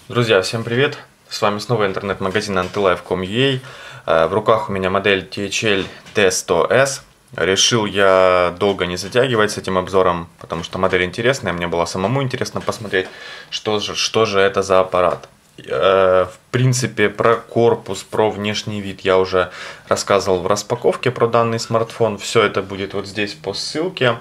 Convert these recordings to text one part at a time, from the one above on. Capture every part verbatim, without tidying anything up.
Друзья, всем привет! С вами снова интернет-магазин антилайф точка ком точка ю а. В руках у меня модель ти эйч эл ти сто эс. Решил я долго не затягивать с этим обзором, потому что модель интересная, мне было самому интересно посмотреть, что же, что же это за аппарат. В принципе, про корпус, про внешний вид я уже рассказывал в распаковке про данный смартфон. Все это будет вот здесь по ссылке.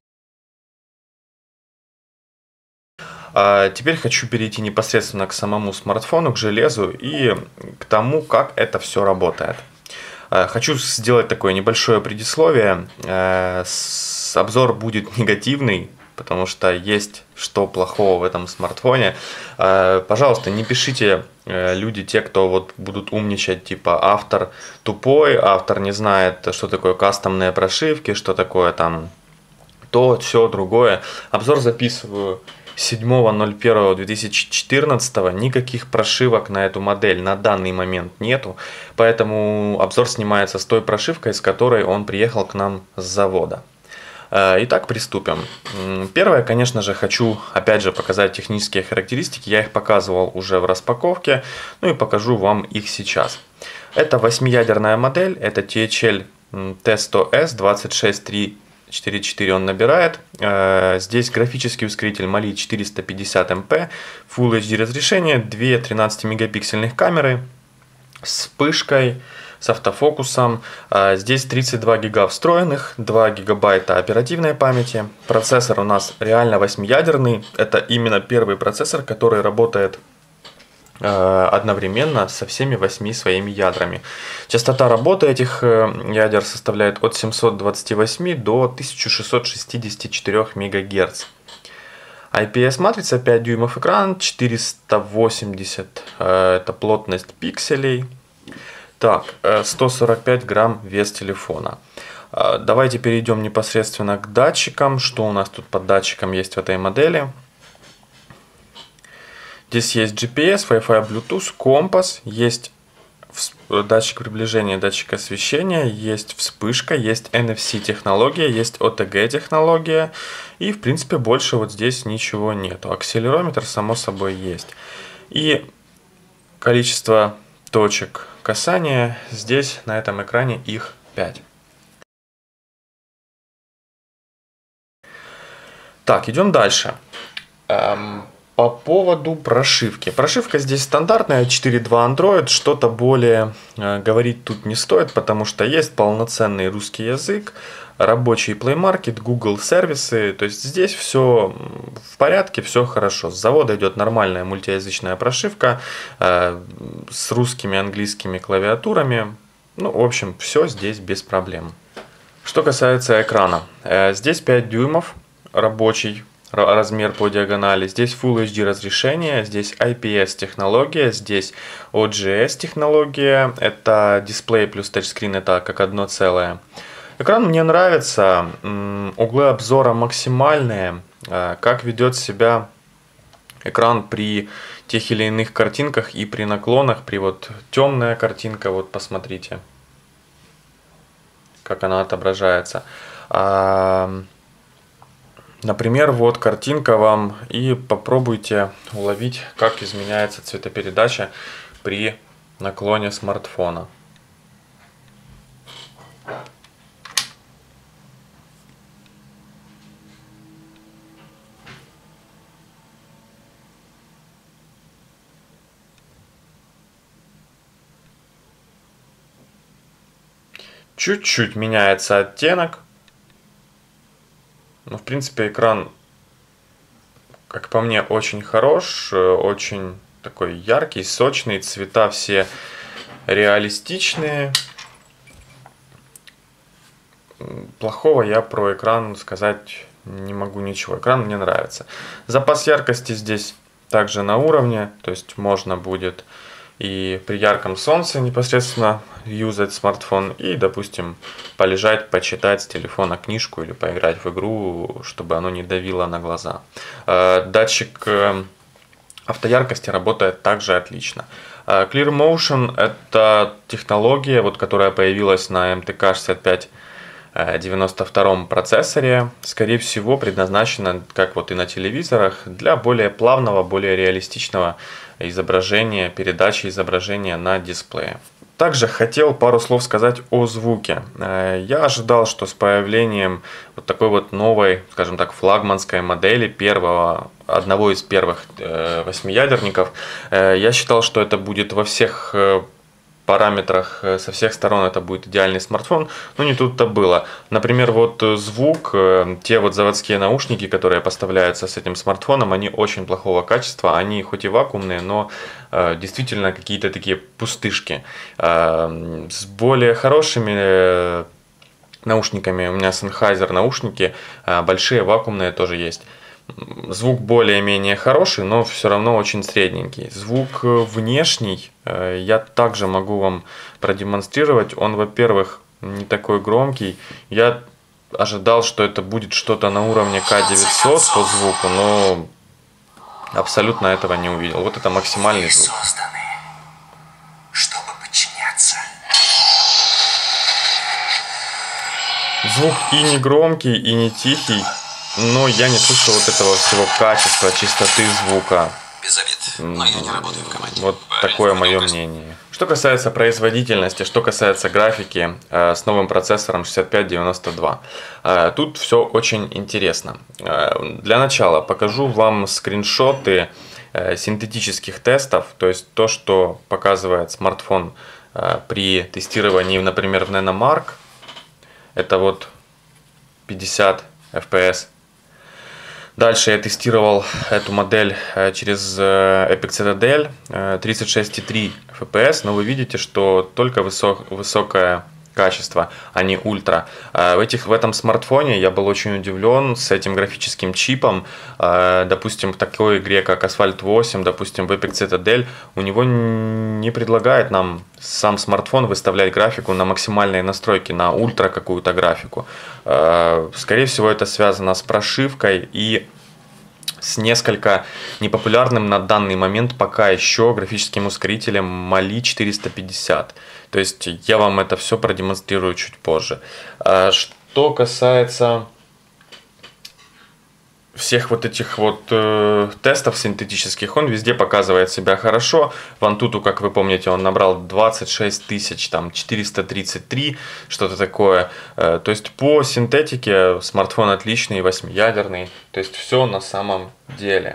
А теперь хочу перейти непосредственно к самому смартфону, к железу и к тому, как это все работает. Хочу сделать такое небольшое предисловие. Обзор будет негативный, потому что есть что плохого в этом смартфоне. Пожалуйста, не пишите, люди, те, кто вот будут умничать, типа автор тупой, автор не знает, что такое кастомные прошивки, что такое там то, все, другое. Обзор записываю седьмого ноль первого две тысячи четырнадцатого, никаких прошивок на эту модель на данный момент нету, поэтому обзор снимается с той прошивкой, с которой он приехал к нам с завода. Итак, приступим. Первое, конечно же, хочу опять же показать технические характеристики, я их показывал уже в распаковке, ну и покажу вам их сейчас. Это восьмиядерная модель, это ти эйч эл ти сто эс двадцать шесть три четыре четыре он набирает. Здесь графический ускоритель Mali четыреста пятьдесят эм пи, Full эйч ди разрешение, две тринадцатимегапиксельных камеры с вспышкой, с автофокусом. Здесь тридцать два гига встроенных, два гигабайта оперативной памяти. Процессор у нас реально восьмиядерный. Это именно первый процессор, который работает одновременно со всеми восьми своими ядрами. Частота работы этих ядер составляет от семисот двадцати восьми до тысячи шестисот шестидесяти четырёх мегагерц. ай пи эс матрица, пять дюймов экран, четыреста восемьдесят это плотность пикселей. Так, сто сорок пять грамм вес телефона. Давайте перейдем непосредственно к датчикам. Что у нас тут под датчиком есть в этой модели? Здесь есть джи пи эс, Wi-Fi, Bluetooth, компас, есть датчик приближения, датчик освещения, есть вспышка, есть эн эф си технология, есть о тэ гэ технология. И в принципе больше вот здесь ничего нету. Акселерометр само собой есть. И количество точек касания здесь на этом экране их пять. Так, идем дальше. Эм... По поводу прошивки. Прошивка здесь стандартная, четыре точка два Android, что-то более э, говорить тут не стоит, потому что есть полноценный русский язык, рабочий Play Market, Google сервисы, то есть здесь все в порядке, все хорошо. С завода идет нормальная мультиязычная прошивка э, с русскими, английскими клавиатурами, ну, в общем, все здесь без проблем. Что касается экрана, э, здесь пять дюймов, рабочий размер по диагонали. Здесь Full эйч ди разрешение, здесь ай пи эс технология, здесь о джи эс технология. Это дисплей плюс тачскрин, это как одно целое. Экран мне нравится, углы обзора максимальные. Как ведет себя экран при тех или иных картинках и при наклонах, при вот темная картинка, вот посмотрите, как она отображается. Например, вот картинка вам, и попробуйте уловить, как изменяется цветопередача при наклоне смартфона. Чуть-чуть меняется оттенок. Ну, в принципе, экран, как по мне, очень хорош, очень такой яркий, сочный, цвета все реалистичные. Плохого я про экран сказать не могу ничего. Экран мне нравится. Запас яркости здесь также на уровне, то есть можно будет и при ярком солнце непосредственно юзать смартфон, и, допустим, полежать, почитать с телефона книжку или поиграть в игру, чтобы оно не давило на глаза. Датчик автояркости работает также отлично. Clear Motion — это технология, вот, которая появилась на эм тэ ка шестьдесят пять девяносто втором процессоре, скорее всего, предназначена, как вот и на телевизорах, для более плавного, более реалистичного изображения, передачи изображения на дисплее. Также хотел пару слов сказать о звуке. Я ожидал, что с появлением вот такой вот новой, скажем так, флагманской модели, первого, одного из первых восьмиядерников, я считал, что это будет во всех параметрах, со всех сторон это будет идеальный смартфон, но не тут-то было. Например, вот звук, те вот заводские наушники, которые поставляются с этим смартфоном, они очень плохого качества, они хоть и вакуумные, но э, действительно какие-то такие пустышки. Э, с более хорошими наушниками, у меня Sennheiser наушники, э, большие вакуумные тоже есть. Звук более-менее хороший, но все равно очень средненький. Звук внешний я также могу вам продемонстрировать. Он, во-первых, не такой громкий. Я ожидал, что это будет что-то на уровне К девятьсот по звуку, но абсолютно этого не увидел. Вот это максимальный звук. Звук и не громкий, и не тихий. Но я не слышал вот этого всего качества, чистоты звука. Без обид, но я не работаю в команде. Вот такое мое мнение. Что касается производительности, что касается графики э, с новым процессором шестьдесят пять девяносто два, э, тут все очень интересно. Э, для начала покажу вам скриншоты э, синтетических тестов, то есть то, что показывает смартфон э, при тестировании, например, в Nanomark. Это вот пятьдесят эф пи эс. Дальше я тестировал эту модель через Epic Citadel тридцать шесть и три эф пи эс, но вы видите, что только высок, высокое качество, а не ультра. В, этих, в этом смартфоне я был очень удивлен с этим графическим чипом. Допустим, в такой игре, как Asphalt восемь, допустим, в Epic Citadel, у него не предлагает нам сам смартфон выставлять графику на максимальные настройки, на ультра какую-то графику. Скорее всего, это связано с прошивкой и с несколько непопулярным на данный момент пока еще графическим ускорителем Mali четыреста пятьдесят. То есть я вам это все продемонстрирую чуть позже. Что касается всех вот этих вот э, тестов синтетических, он везде показывает себя хорошо. В Antutu, как вы помните, он набрал двадцать шесть тысяч, там четыреста тридцать три, что-то такое. Э, то есть по синтетике смартфон отличный, восьмиядерный. То есть все на самом деле.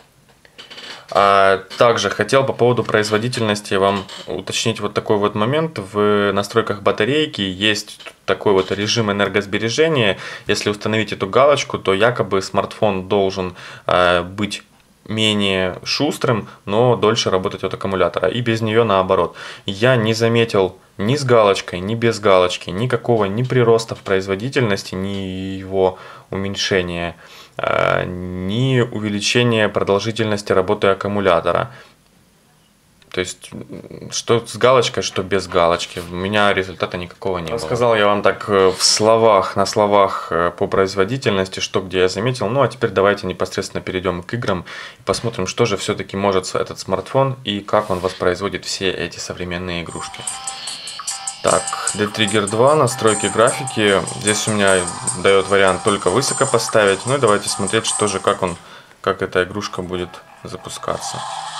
А также хотел по поводу производительности вам уточнить вот такой вот момент. В настройках батарейки есть такой вот режим энергосбережения. Если установить эту галочку, то якобы смартфон должен э, быть менее шустрым, но дольше работать от аккумулятора. И без нее наоборот. Я не заметил ни с галочкой, ни без галочки никакого ни прироста в производительности, ни его уменьшения, ни увеличения продолжительности работы аккумулятора. То есть, что с галочкой, что без галочки. У меня результата никакого не было. Рассказал я вам так в словах, на словах по производительности, что где я заметил. Ну, а теперь давайте непосредственно перейдем к играм и посмотрим, что же все-таки может этот смартфон и как он воспроизводит все эти современные игрушки. Так, Dead Trigger два, настройки графики. Здесь у меня дает вариант только высоко поставить. Ну и давайте смотреть, что же, как он, как эта игрушка будет запускаться.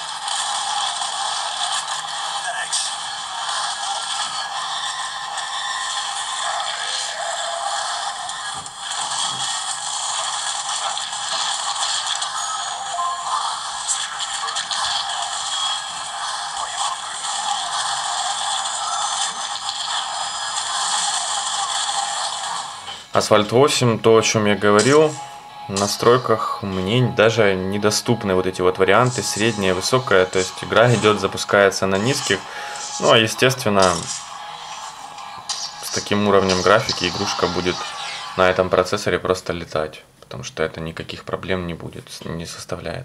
Asphalt восемь, то, о чем я говорил, в настройках мне даже недоступны вот эти вот варианты, средняя, высокая, то есть игра идет, запускается на низких, ну а естественно с таким уровнем графики игрушка будет на этом процессоре просто летать, потому что это никаких проблем не будет, не составляет.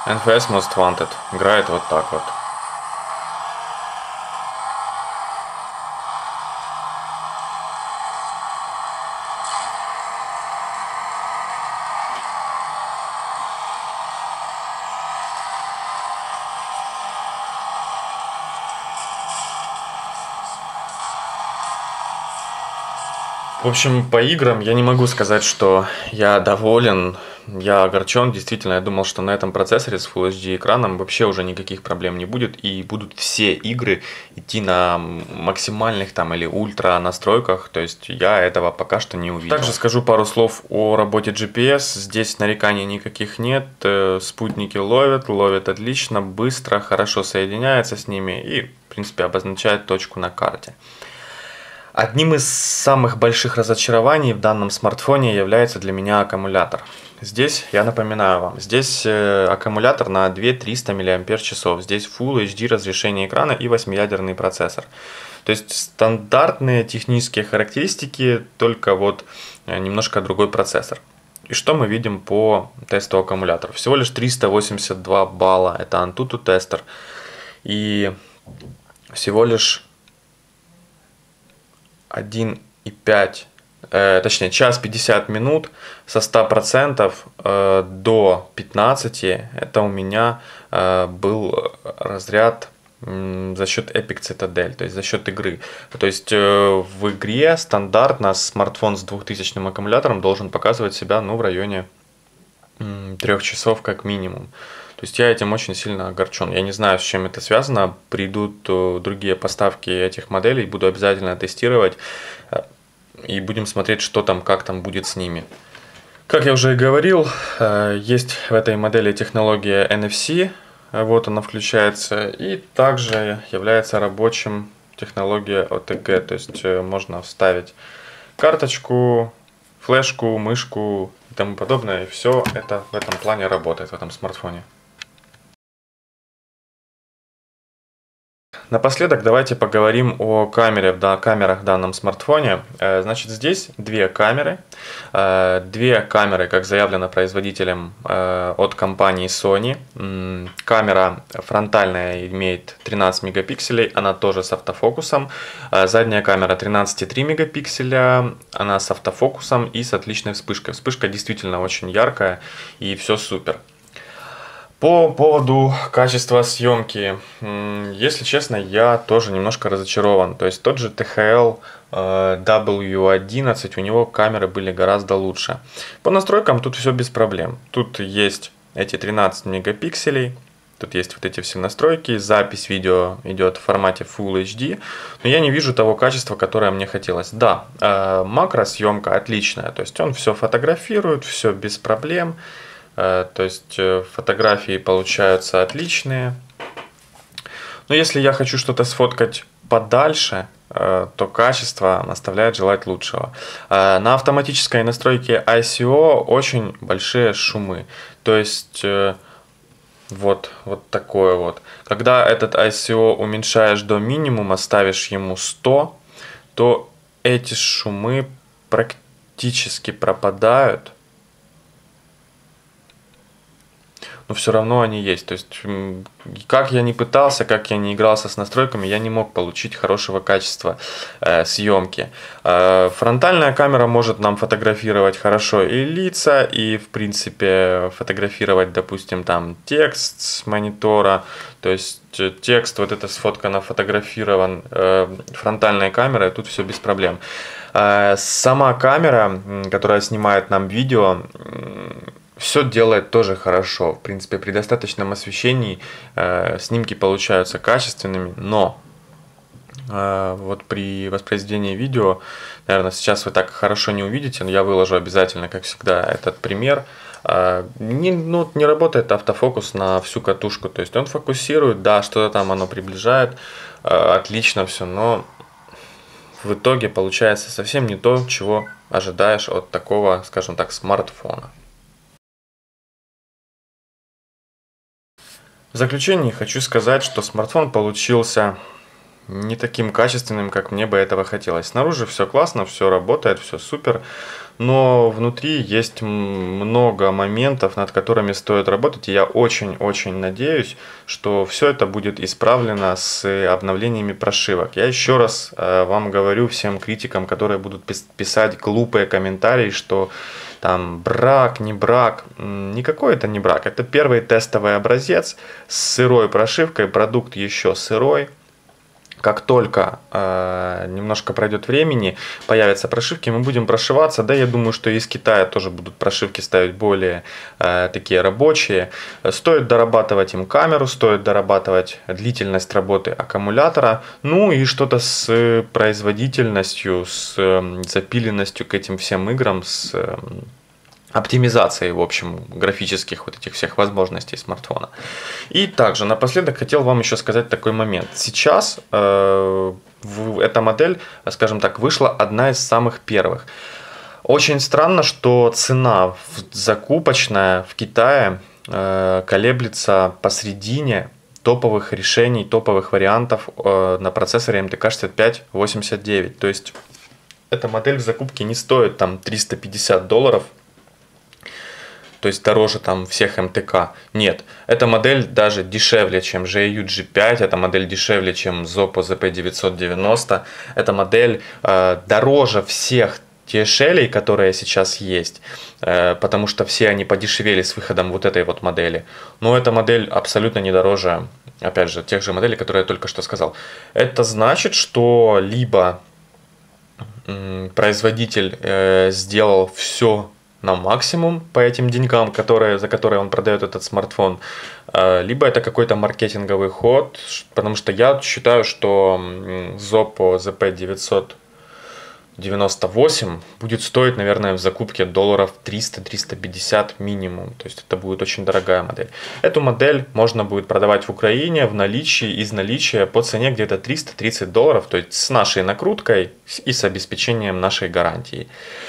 эн эф эс Most Wanted играет вот так вот. В общем, по играм я не могу сказать, что я доволен, я огорчен. Действительно, я думал, что на этом процессоре с Full эйч ди экраном вообще уже никаких проблем не будет. И будут все игры идти на максимальных там или ультра настройках. То есть я этого пока что не увидел. Также скажу пару слов о работе джи пи эс. Здесь нареканий никаких нет. Спутники ловят, ловят отлично, быстро, хорошо соединяется с ними и, в принципе, обозначает точку на карте. Одним из самых больших разочарований в данном смартфоне является для меня аккумулятор. Здесь, я напоминаю вам, здесь э, аккумулятор на две тысячи триста миллиампер-часов. Здесь Full эйч ди разрешение экрана и восьмиядерный процессор. То есть стандартные технические характеристики, только вот э, немножко другой процессор. И что мы видим по тесту аккумулятора? Всего лишь триста восемьдесят два балла, это Antutu тестер. И всего лишь один и пять, э, точнее час пятьдесят минут со ста процентов э, до пятнадцати, это у меня э, был разряд э, за счет Epic Citadel, то есть за счет игры. То есть э, в игре стандартно смартфон с двухтысячным аккумулятором должен показывать себя ну, в районе э, трёх часов как минимум. То есть я этим очень сильно огорчен. Я не знаю, с чем это связано. Придут другие поставки этих моделей, буду обязательно тестировать. И будем смотреть, что там, как там будет с ними. Как я уже и говорил, есть в этой модели технология эн эф си. Вот она включается. И также является рабочим технология о тэ гэ. То есть можно вставить карточку, флешку, мышку и тому подобное. И все это в этом плане работает, в этом смартфоне. Напоследок давайте поговорим о камере, да, камерах в данном смартфоне. Значит, здесь две камеры. Две камеры, как заявлено производителем от компании Sony. Камера фронтальная имеет тринадцать мегапикселей, она тоже с автофокусом. Задняя камера тринадцать и три мегапикселя, она с автофокусом и с отличной вспышкой. Вспышка действительно очень яркая и все супер. По поводу качества съемки, если честно, я тоже немножко разочарован. То есть тот же тэ ха эл дабл ю одиннадцать, у него камеры были гораздо лучше. По настройкам тут все без проблем. Тут есть эти тринадцать мегапикселей, тут есть вот эти все настройки, запись видео идет в формате Full эйч ди, но я не вижу того качества, которое мне хотелось. Да, макросъемка отличная, то есть он все фотографирует, все без проблем. То есть фотографии получаются отличные. Но если я хочу что-то сфоткать подальше, то качество оставляет желать лучшего. На автоматической настройке ай си о очень большие шумы. То есть вот, вот такое вот. Когда этот ай си о уменьшаешь до минимума, ставишь ему сто, то эти шумы практически пропадают. Но все равно они есть. То есть, как я не пытался, как я не игрался с настройками, я не мог получить хорошего качества э, съемки. Э, фронтальная камера может нам фотографировать хорошо и лица, и, в принципе, фотографировать, допустим, там текст с монитора. То есть, текст, вот это сфоткано, фотографирован э, фронтальной камерой, тут все без проблем. Э, сама камера, которая снимает нам видео, все делает тоже хорошо. В принципе, при достаточном освещении э, снимки получаются качественными, но э, вот при воспроизведении видео, наверное, сейчас вы так хорошо не увидите, но я выложу обязательно, как всегда, этот пример. Э, не, ну, не работает автофокус на всю катушку, то есть он фокусирует, да, что-то там оно приближает, э, отлично все, но в итоге получается совсем не то, чего ожидаешь от такого, скажем так, смартфона. В заключение хочу сказать, что смартфон получился не таким качественным, как мне бы этого хотелось. Снаружи все классно, все работает, все супер, но внутри есть много моментов, над которыми стоит работать, и я очень-очень надеюсь, что все это будет исправлено с обновлениями прошивок. Я еще раз э, вам говорю, всем критикам, которые будут писать глупые комментарии, что там брак, не брак, никакой это не брак, это первый тестовый образец с сырой прошивкой, продукт еще сырой. Как только э, немножко пройдет времени, появятся прошивки, мы будем прошиваться. Да, я думаю, что из Китая тоже будут прошивки ставить более э, такие рабочие. Стоит дорабатывать им камеру, стоит дорабатывать длительность работы аккумулятора. Ну и что-то с производительностью, с э, запиленностью к этим всем играм, с э, оптимизацией, в общем, графических вот этих всех возможностей смартфона. И также напоследок хотел вам еще сказать такой момент. Сейчас э, в, эта модель, скажем так, вышла одна из самых первых. Очень странно, что цена закупочная в Китае э, колеблется посредине топовых решений, топовых вариантов э, на процессоре эм тэ ка шестьдесят пять восемьдесят девять. То есть эта модель в закупке не стоит там триста пятьдесят долларов, то есть дороже там всех эм тэ ка. Нет, эта модель даже дешевле, чем джи эй ю джи пять, эта модель дешевле, чем Zoppo зет пи девятьсот девяносто, эта модель э, дороже всех ти эш эл, которые сейчас есть, э, потому что все они подешевели с выходом вот этой вот модели. Но эта модель абсолютно не дороже, опять же, тех же моделей, которые я только что сказал. Это значит, что либо м, производитель э, сделал все на максимум по этим деньгам, которые, за которые он продает этот смартфон, либо это какой-то маркетинговый ход, потому что я считаю, что Zoppo зет пи девятьсот девяносто восемь будет стоить, наверное, в закупке долларов триста - триста пятьдесят минимум, то есть это будет очень дорогая модель. Эту модель можно будет продавать в Украине в наличии, из наличия по цене где-то триста тридцать долларов, то есть с нашей накруткой и с обеспечением нашей гарантии.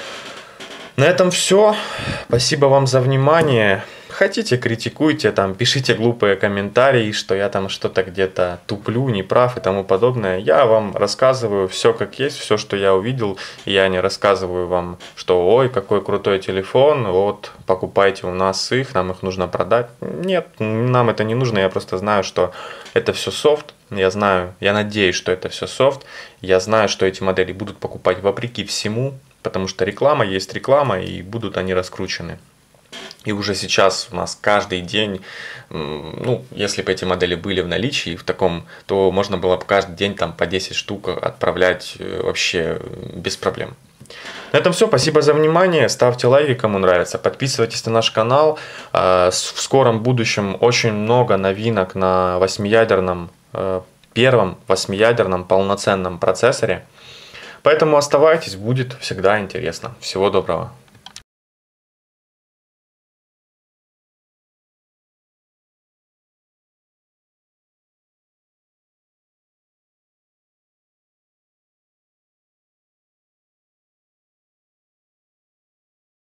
На этом все. Спасибо вам за внимание. Хотите, критикуйте, там, пишите глупые комментарии, что я там что-то где-то туплю, не прав и тому подобное. Я вам рассказываю все как есть, все, что я увидел. Я не рассказываю вам, что ой, какой крутой телефон, вот, покупайте у нас их, нам их нужно продать. Нет, нам это не нужно, я просто знаю, что это все софт. Я знаю, я надеюсь, что это все софт. Я знаю, что эти модели будут покупать вопреки всему, потому что реклама есть реклама, и будут они раскручены. И уже сейчас у нас каждый день, ну, если бы эти модели были в наличии в таком, то можно было бы каждый день там по десять штук отправлять вообще без проблем. На этом все. Спасибо за внимание. Ставьте лайки, кому нравится. Подписывайтесь на наш канал. В скором будущем очень много новинок на восьмиядерном, первом восьмиядерном полноценном процессоре. Поэтому оставайтесь, будет всегда интересно. Всего доброго.